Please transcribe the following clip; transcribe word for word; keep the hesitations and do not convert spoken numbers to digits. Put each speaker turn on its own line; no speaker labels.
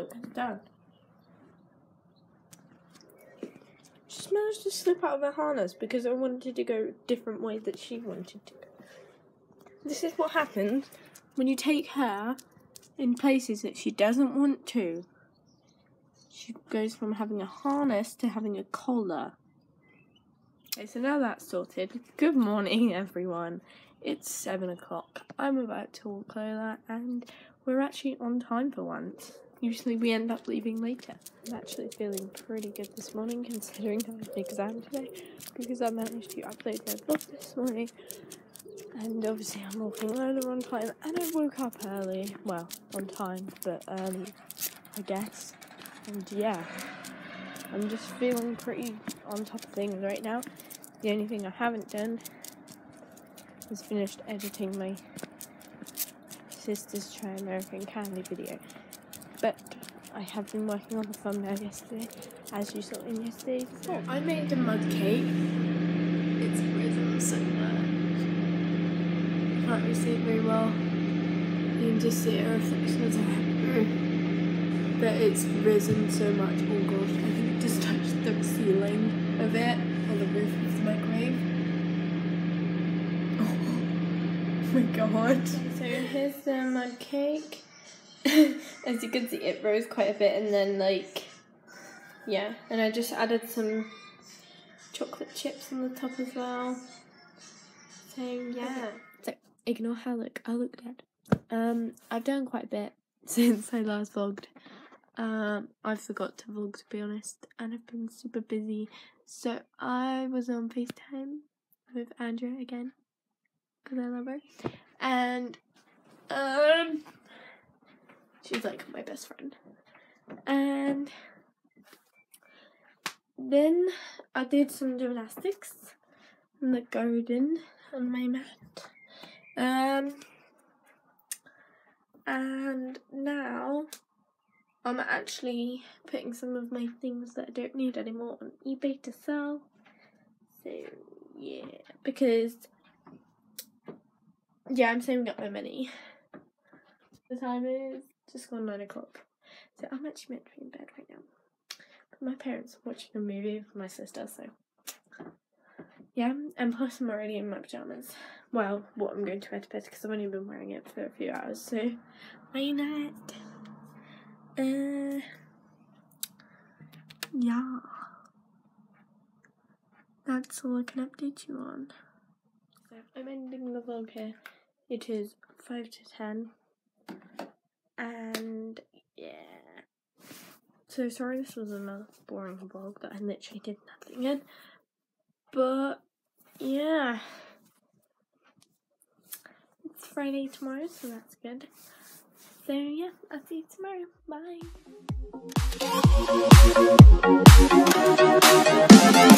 look, it's done. She's managed to slip out of her harness because I wanted to go a different way that she wanted to go. This is what happens when you take her in places that she doesn't want to. She goes from having a harness to having a collar. Okay, so now that's sorted. Good morning, everyone. It's seven o'clock. I'm about to walk over and we're actually on time for once. Usually we end up leaving later. I'm actually feeling pretty good this morning considering I had an exam today because I managed to upload my vlog this morning. And obviously I'm walking over on time and I woke up early. Well, on time, but um, I guess. And yeah, I'm just feeling pretty on top of things right now. The only thing I haven't done is finished editing my Sisters Try American Candy video. But I have been working on the thumbnail yesterday, as you saw in yesterday's vlog. Oh, I made a mud cake. It's risen so bad. Can't really see it very well. You can just see a reflection of it. But it's risen so much. Oh gosh, I think it just touched the ceiling of it, or the roof of the microwave. Oh my god. So here's the mud cake. As you can see, it rose quite a bit, and then like, yeah, and I just added some chocolate chips on the top as well. So yeah. So ignore how I look. I look dead. Um, I've done quite a bit since I last vlogged. Um, I forgot to vlog, to be honest, and I've been super busy. So I was on FaceTime with Andrea again, because I love her, and um, she's like my best friend. And then I did some gymnastics in the garden on my mat. Um, and now I'm actually putting some of my things that I don't need anymore on eBay to sell. So, yeah, because, yeah, I'm saving up my money. The time is just gone nine o'clock. So I'm actually meant to be in bed right now. But my parents are watching a movie with my sister, so, yeah. And plus I'm already in my pyjamas. Well, what I'm going to wear to bed because I've only been wearing it for a few hours, so why not? Uh, yeah, that's all I can update you on. So I'm ending the vlog here. It is five to ten, and yeah. So sorry this was another boring vlog that I literally did nothing in, but yeah, it's Friday tomorrow, so that's good. So yeah, I'll see you tomorrow. Bye.